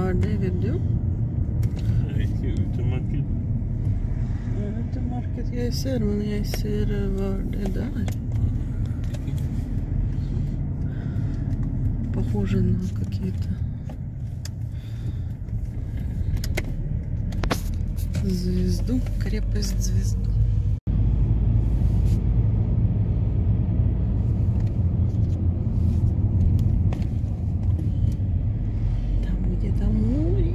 det video. Utemarket. Utemarket jag ser, men jag ser var det där. Похоже на какие-то звезду, крепость звезду. Там где-то море.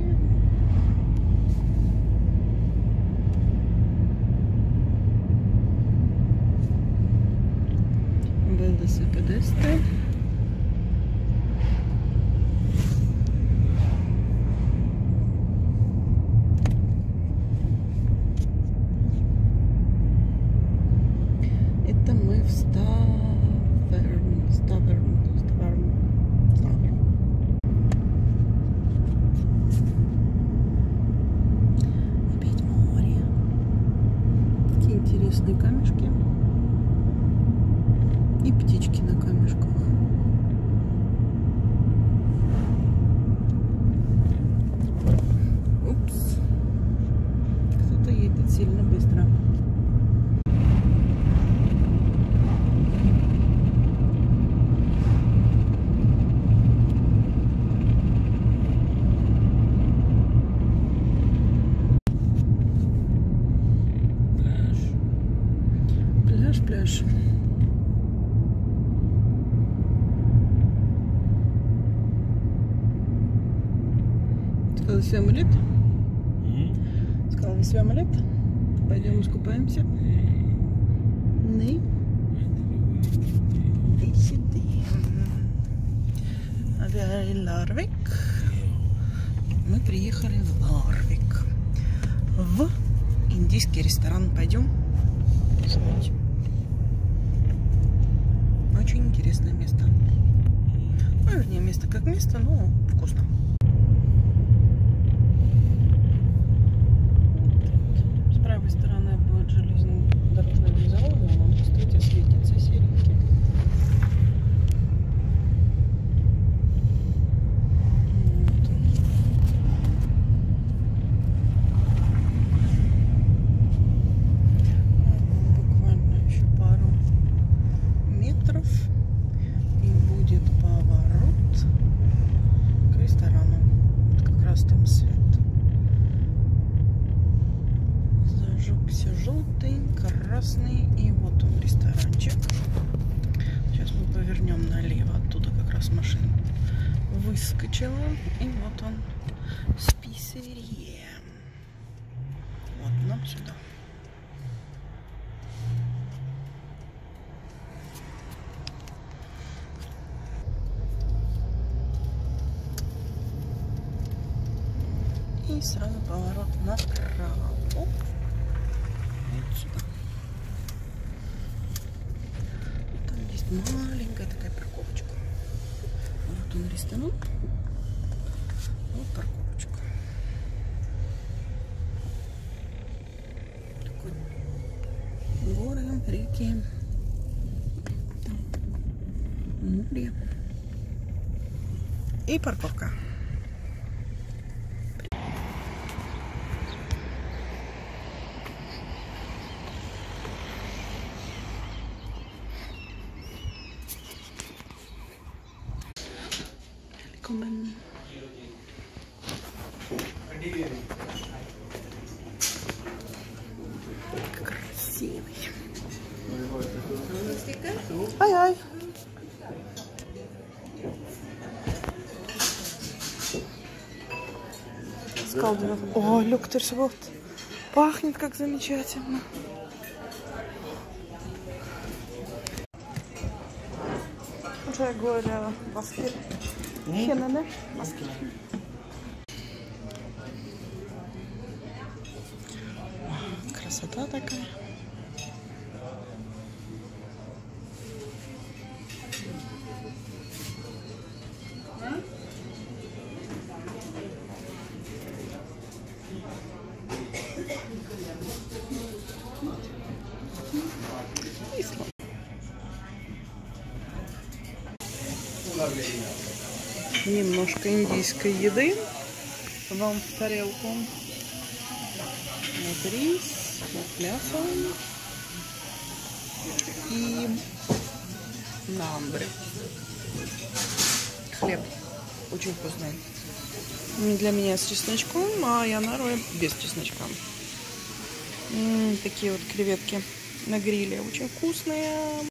Велосипедисти. Это мы в Ставерн. Опять море. Какие интересные камешки. И птички на камешках. Упс. Кто-то едет сильно быстро. Пляж. Сказал, свямолет? Сказал, свямолет? Пойдем искупаемся. Иди сюда. А vi är i Larvik. Мы приехали в Larvik. В индийский ресторан. Пойдем. Очень интересное место. Ну, вернее, место как место, но вкусно. С правой стороны будет железный дорожный вокзал, и он, кстати, светится серенький. Вот он. Буквально еще пару метров, и будет поворот к ресторану. Вот как раз там свет. Зажегся желтый, красный, и вот он ресторанчик. Сейчас мы повернем налево, оттуда как раз машина выскочила, и вот он, списерия. Вот нам сюда. И сразу поворот направо. Вот сюда. Там есть маленькая такая парковочка. Вот он ресторан. Вот парковочка. Такой горы, реки, море и парковка. Välkommen. Красивый. Ай-ай. Скалдинов. О, люктер вот. Пахнет как замечательно. Уже говорила, маски. Хенене, маски. Красота такая. Немножко индийской еды. вам в тарелку. Вот рис, вот мясо и намбре. Хлеб очень вкусный. Для меня с чесночком, а я нарою без чесночка. Такие вот креветки на гриле очень вкусные.